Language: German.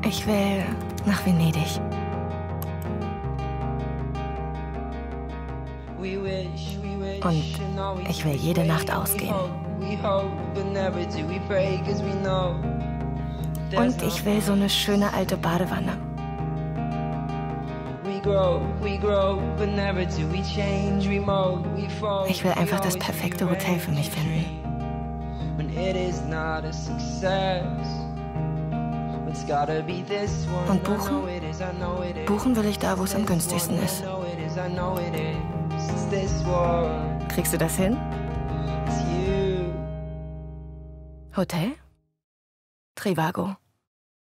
Ich will nach Venedig. Und ich will jede Nacht ausgehen. Und ich will so eine schöne alte Badewanne. Ich will einfach das perfekte Hotel für mich finden. Und buchen? Buchen will ich da, wo es am günstigsten ist. Kriegst du das hin? Hotel? Trivago.